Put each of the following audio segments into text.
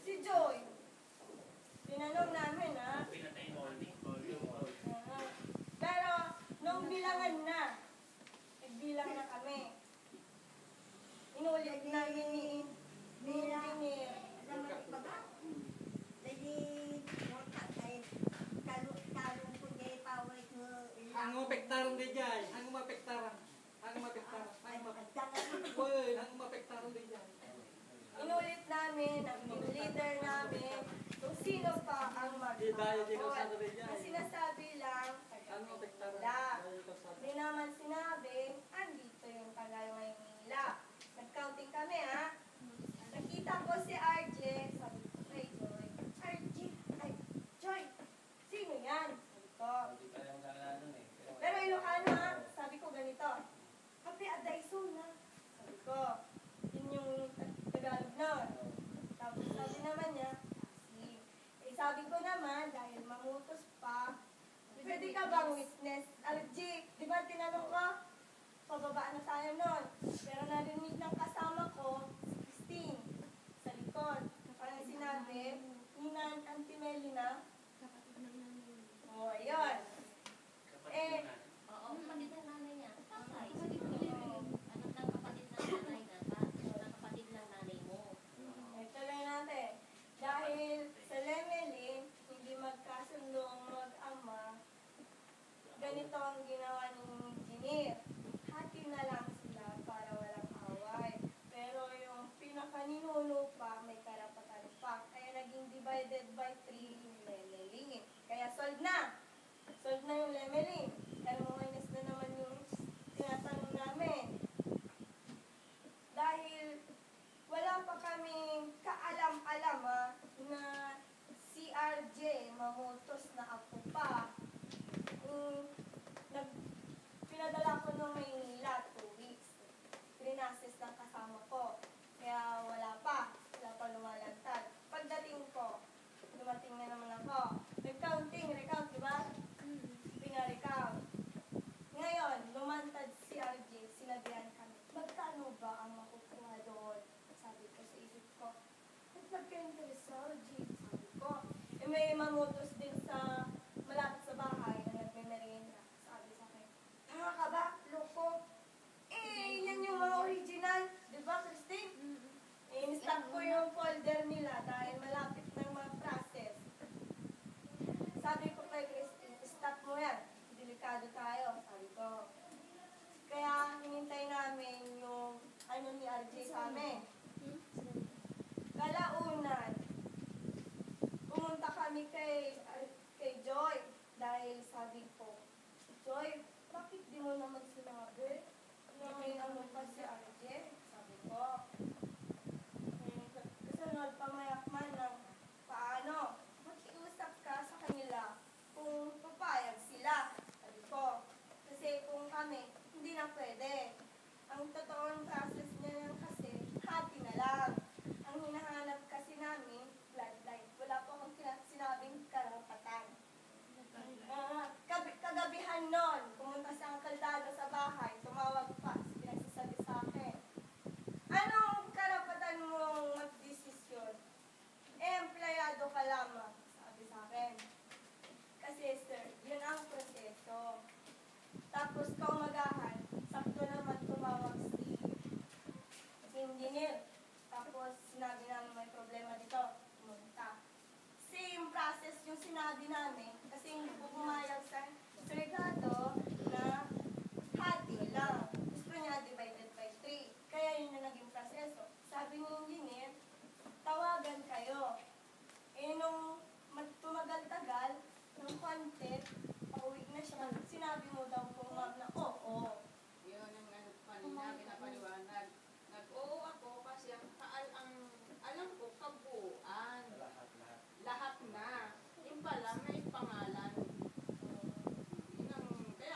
Si Joy. Tinanong namin, ha? Pero, nung bilangan na, nagbilang na kami. Inulit namin ni Engineer. Ang mapektaran din dyan. Ang mapektaran. Ang mapektaran. Ang mapektaran din dyan. Inulit namin, ang leader namin, kung sino pa ang mag-hakot. Ang sinasabi lang, taga-Maynila. Hindi naman sinabi, andito yung taga-Maynila. Nag-counting kami, ha? Nakita ko si RJ, sabi ko kay Joy, RJ, ay, Joy, sino yan? Sabi ko. Pero Ilocano, ha? Sabi ko ganito, Kape Adayson, ha? Sabi ko, yun yung Tagalog nun. Tapos sabi naman niya, Pasig. Eh, sabi ko naman, dahil mamutos pa, pwede ka bang witness? RJ, di ba tinanong ko, pababa na tayo nun. Pero narinig ng kasama ko, si Christine, sa likod. Parang sinabi, Ninan Antimelina. O, ayun. Eh, oo, kapatid ng nanay niya. Tatay. Anak ng kapatid ng nanay na. Ng kapatid ng nanay mo. tuloy natin. Dahil sa Lemelin, hindi magkasundo ang mag-ama, ganito ang ginawa ng engineer. Hati na lang sila para walang away. Pero yung pinakaninuno pa, may karapatan pa. Kaya naging divided by 3 yung Lemelin. Kaya solved na! Solved na yung Lemelin. Pero minus na naman yung tinatanong namin. Dahil wala pa kaming kaalam-alam na si RJ mamutos na ako pa. Pinadala ko nung Maynila 2 weeks. 3 nasis ng kasama ko. Kaya wala pa lumalantad. Pagdating ko, dumating na naman ako. Recount, di ba? Pina-recount. Ngayon, lumantad si RJ, sinabihan kami, magkano ba ang makukuha doon? Sabi ko sa isip ko, nagpagka-interest sa RJ, sabi ko. Eh, may mamutos din sa malapit sa bahay na nagme-merienda. Sabi sa akin, tanga ka ba? Loko. Eh, yan yung mga original. Di ba, Christine? In-stop ko yung folder nila dahil malapit ng mga process. Sabi ko kay Christine, stop mo yan. Delikado tayo, sabi ko. Kaya hinintay namin yung ano ni RJ sa amin. Kalaunan, pumunta kami kay Joy dahil sabi ko, Joy, bakit di mo naman sinabi na may ano pa si RJ? Sabi ko. Kasunod, pamayakman ng paano? Makiusap ka sa kanila kung papayag sila. Sabi ko. Kasi kung kami, hindi na pwede. Ang totoong process niya kasi, hati na lang. Ang hinahanap kasi namin, bloodline. Wala po akong sinabing karapatan. Kagabihan nun, pumunta si Uncle Dado sa bahay, tumawag pa, pinagsasabi sa akin. Anong karapatan mong magdesisyon? Empleyado ka lamang, sabi sa akin. Kasi sir, yun ang proseso. Tapos kaumagahan, sakto naman tumawag si engineer. Tapos sinabi namin may problema dito, pumunta. Same process yung sinabi namin, kasi hindi po pumayag sa Regado na hati lang. Gusto niya divided by 3. Kaya yun na naging proseso. Sabi ni engineer, tawagan kayo. Eh nung tumagal-tagal, ng konti, pauwi na siya. Sinabi mo daw po ma'am na oo. Yun ang kanina pinapaliwanag. Nag-oo ako kasi ang alam ko kabuuan. Lahat na. Yung pala may pangalan. Kaya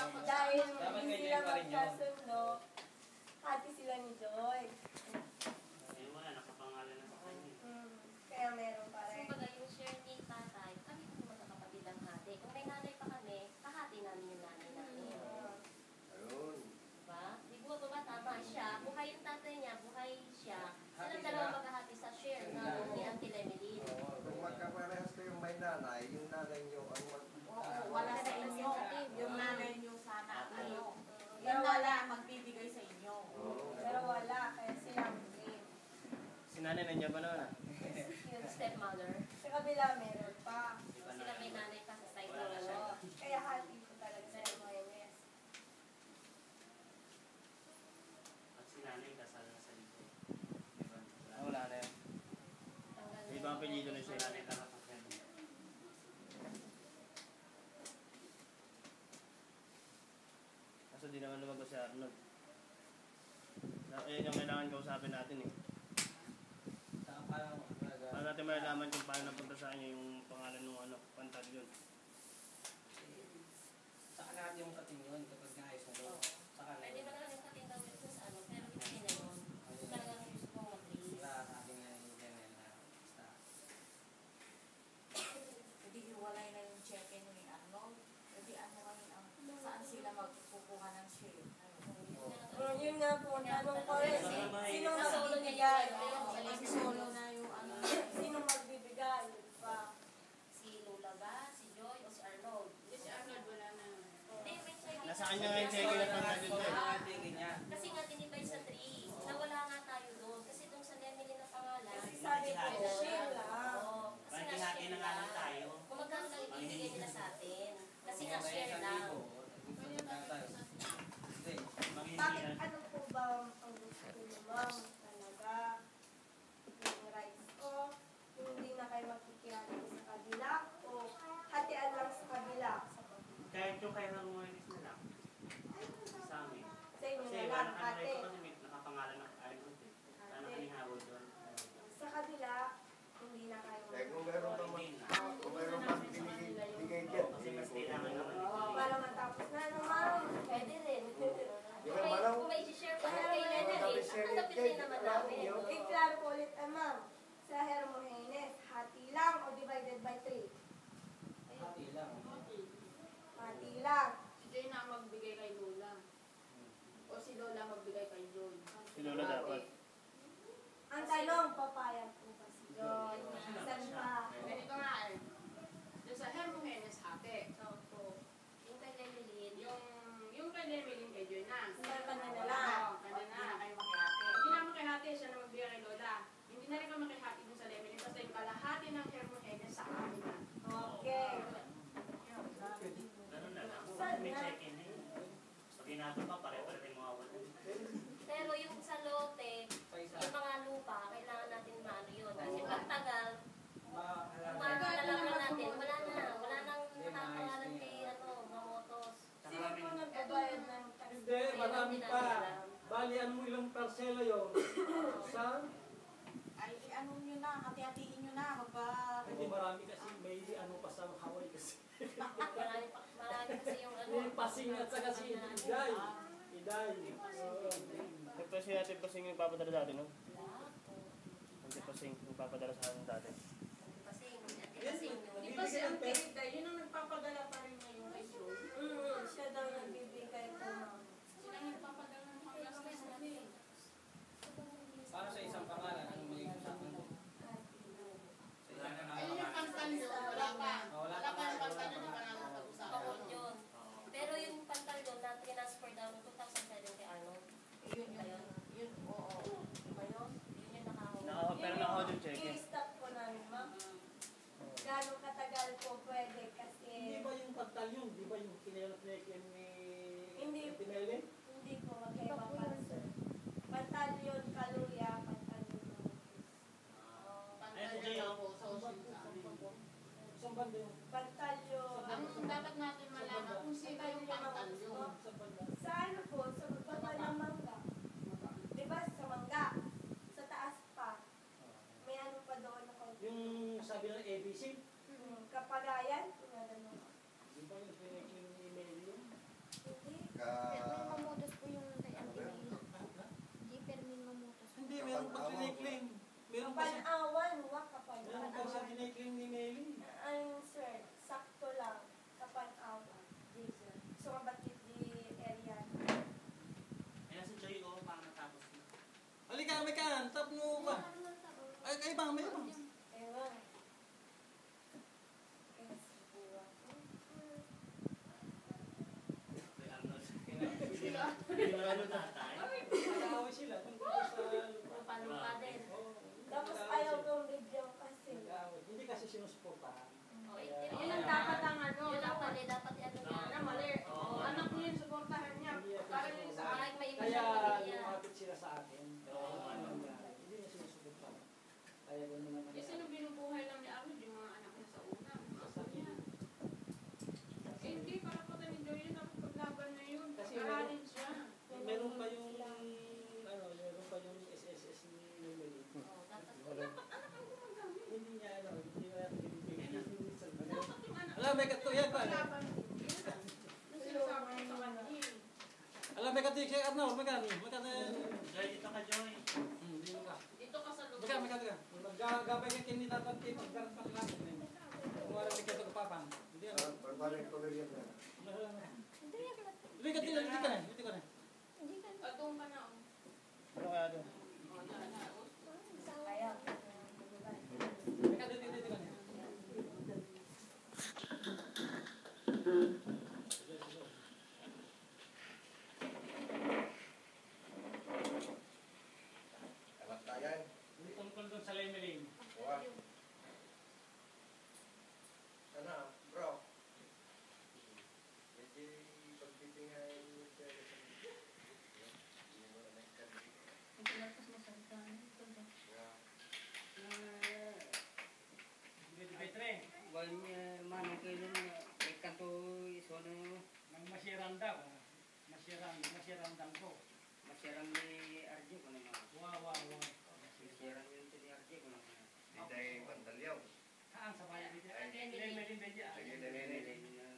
Dahil Dapat hindi ganyan sila pa rin yun. magkasundo, hati sila ni Joy. Ayun wala, nakapangalan na sa kanya. Kaya meron pa So, rin. baga yung share ni tatay, kami po magkakapatid ang hati. Kung may nanay pa kami, kahati namin yung nanay namin. Ayun. Diba? Di ba ba tama siya? Buhay yung tatay niya, buhay siya. Silang dalawa maghahati sa share na ni Auntie Lemeline. Oo, kung magkaparehas kayong may nanay, yung nanay nyo ang Oo, wala sa inyo. Yung nanay niyo sana ano. Pero Yung wala. nanay magbibigay sa inyo. Pero wala, kaya sila hindi. Sinanay na niya ba naman ah? Yung stepmother. Sa kabila meron pa. Sila may nanay pa sa side Wala na na siya. ano. Kaya hati ko talaga sa mga yes. At si nanay kasal na sa lito. Diba? Ah, wala na yan. Tanggal May ibang apelyido na Si siya. nanay kakakasal. Kaso di naman lumabas si Arnold. Ayun yung kailangan kausapin natin eh. Saka parang Paano natin malalaman kung paano napunta sa kanya yung pangalan ng ano, Pantalion. saka natin yung kating yun kapag naayos na doon. Saka na Pwede yun. mo naman yung katindaw yun sa ano, pero hindi na yun. Talagang gusto kong mag-raise. Wala sa akin nga yung ganyan na basta. Hindi hiwalay na yung check-in ni Arnold. Hindi ano kami ang saan sila magkukuha ng share. Yun nga po, tanong ko rin, sino Solo niya magbibigay? yung Solo na yung ano. Sino magbibigay? Pa. Si Lola ba? Si Joy? O si Arnold? Si Arnold wala na. Hindi, may check-in. Nasa kanya nga yung check-in at Pantalion eh. Wala tingin niya. Kasi nga tinibay sa 3. Nawala nga tayo doon. Kasi doon sa Lemily na pangalan. Kasi sabi ko, share lang. Oo. Kasi nga Bakit share na nga lang lang. tayo? Kung magkano lang ibibigay nila sa atin. Kasi nga share lang. Bakit ano po ba ang gusto niyo, ma'am? Talaga, yung rights ko, hindi na kayo makikilala sa kabila o hatian lang sa kabila? Kahit yung kay Harmonis na lang. Sa amin. Sa inyo Kasi na iba lang, nakalagay ate. ko kasi may nakapangalan ng Arnold eh. Ano ka ni Harold doon? Sa kabila, hindi na kayo Eh kung meron pa Hindi na. kung meron pa binigay dyan, Kasi mas kailangan naman para matapos na naman. Pwede rin. Di Kung ba, may, Manong? kung may share pa kay Lemily, ang lapit din naman namin. I-klaro ko ulit, ma'am. Sa Hermogenes, hati lang o divided by 3? Hati lang. Hati lang. Si Joy na ang magbigay kay Lola. O si Lola magbigay kay Joy. Si Lola dapat. Ang tanong, papayag po ba si John? Saan pa? Ganito nga eh. Doon sa Hermogenes ate. Opo. Yung kay Lemily, Yung kay Lemeline kay Joy na. Saan pa na lang? Oo, kanya na. Kayo makihati. Hindi naman makihati, siya na magbigay kay Lola. Hindi na rin kami makihati dun sa Lemeline. Basta yung kalahati ng Hermogenes sa amin na. Okay. Ganun na lang. May check-in eh. Pag inabot pa, pare-pare tayo mawawala. pero yung sa lote, yung mga lupa, kailangan natin maano yun. Kasi pag tagal, makalala natin, wala nang nakapangalan kay Mamotos. Sino po nagbabayad ng tax? Hindi, marami pa. Bali, ano mo ilang parsela yun? Sa? Ay, ano nyo na, hati-hatiin nyo na. Hindi marami kasi may ano pa sa Hawaii kasi. Marami kasi yung ano. May pasing at saka si Iday. Iday. Oo. Nagpa si Ate Pasing yung papadala sa atin, no? Ate Pasing yung papadala sa atin dati. Di ba si Auntie Rita, yun ang nagpapadala pa rin ngayon kay Joy. Siya daw nagbibigay po, ma'am. Sila ang nagpapadala ng panggastos natin. Para sa isang pangalan, ano may usapan ko? Ayun yung pantalyo, wala pa. Wala Wala pa yung pa. pantalyo na pangalan pag-usapan. Bakit yun? Pero yung pantalyon na transfer daw noong 2007 kay Arnold. Yun, oo. Di ba yun? Yun yung nakahawak. Pero naka-hold yung check-in. I-stop po namin, ma'am. Gano'ng katagal po pwede kasi Hindi ba yung pantalyon? Di ba yung kinelot-check-in ni Hindi. Tinelli? hindi po magkaiba pa, sir. Pantalyon, kaluya, pantalyon. Ayun, si Jay, Pantalyo oh. po, sa osin sa amin. Isang banda yun. Pantalyon. Ang dapat natin malaman kung sino yung pantalyo. Isang banda. Sa ano po, sa baba ng mangga. Di ba sa mangga? Sa taas pa. May ano pa doon na konti. Yung sabi ng ABC, Kapagayan, pinadano. di ba yung pinag-email yun? Hindi May ibang. Ewan. Nag-aaway sila tungkol sa Lupa-lupa din. Tapos ayaw kong video kasi. nag-aaway. Hindi kasi sinusuportahan. Oh, Yun ang dapat ang ano. Yun ang mali, dapat ano niya. Na mali. Anak mo yun, suportahan niya. Para yun sa akin. Kahit may iba Kaya siyang pamilya. lumapit sila sa akin. Hindi niya sinusuportahan. Kaya gano'n naman. Eh, sino binubuhay lang ni Arnold? Yung mga anak niya sa una. Asa niya. Eh, hindi. Karapatan ni Joy yun. Tapos paglaban na yun. Kasi Pag-aralin siya. Meron pa yung SSS ni Lily. Oh, dapat Dapat anak ang gumagamit. Hindi niya hindi niya binibigyan. Dapat yung anak. Alam, may katuyan pa. Paglaban. Yun ang sinasabi ko sa kanya. Alam, may katuyan kay Arnold. Magkano? Joy, dito ka, Joy. Hindi mo ka. Dito ka sa lugar. Magkano. Maggagabay ka kinitatan kito. Magkaroon pa lang. Kumara may kito kapapang. Hindi ano. Pagbaling ko rin yan. Hindi ka tila. Hindi ka na. Patong ka na. Ano kaya doon? Oh, na. Ayaw. Dito ka na. Anak tayan. Hindi tungkol doon sa Lemeling. Wah. Sana, bro. Jadi pagtitingay siya. Hindi mo na nagkandi. Wal manong kayo may kanto isono Nang masiranda ko. Masirandang ko. masirang ni RJ ko naman. Wow. Masirang yun ni RJ ko naman. Di tayo bandalyaw. Saan sa bayan dito? Lemeling din dyan. Sige, nene.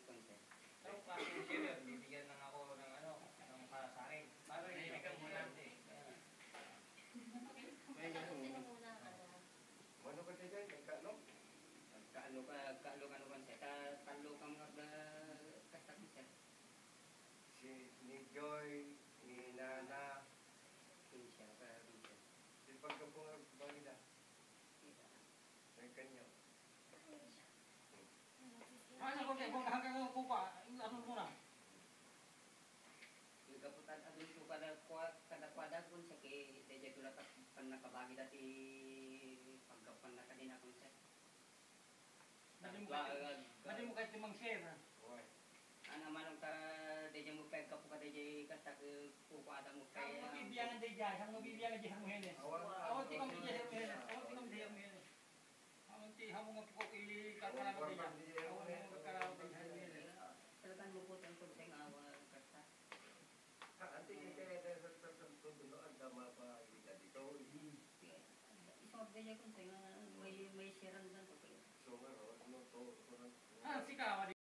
Bibigyan lang ako ng ano, ng para sa akin. Para ibigyan mo lang eh. Sino muna ano? Ano ka tayo? Nagkano? Kaalo kan sa talo ka mga kastakisa. Si ni Joy, ni Nana, Pinsya ka dito. si pagkapunga bagida. May kanyo. Ano ko kung hanggang ko pa, ano muna? Kaputan adun ko kada kwada kun sa kay deja tula ka pan nakabagi dati pagkapan na kadina kun sa. Madi mo kahit limang share. Oy. Ana manong ka deja mo peg ka po ka deja kastak ko ada mo kay. Ang mabibiyangan din dyan, ang mabibiyangan dyan mo henes. Awal ti kang dyan mo henes. Awal ti kang dyan mo henes. Awal ti hamong nga po kakaraman dyan. Awal mo kakaraman dyan mo henes. Talagang mo po tento sa awa kastak. Ante kaya tayo sa tundo ang dama pa dito. Isang deja kun sa may siran dan ko. So, ano to? Ah, si Kawa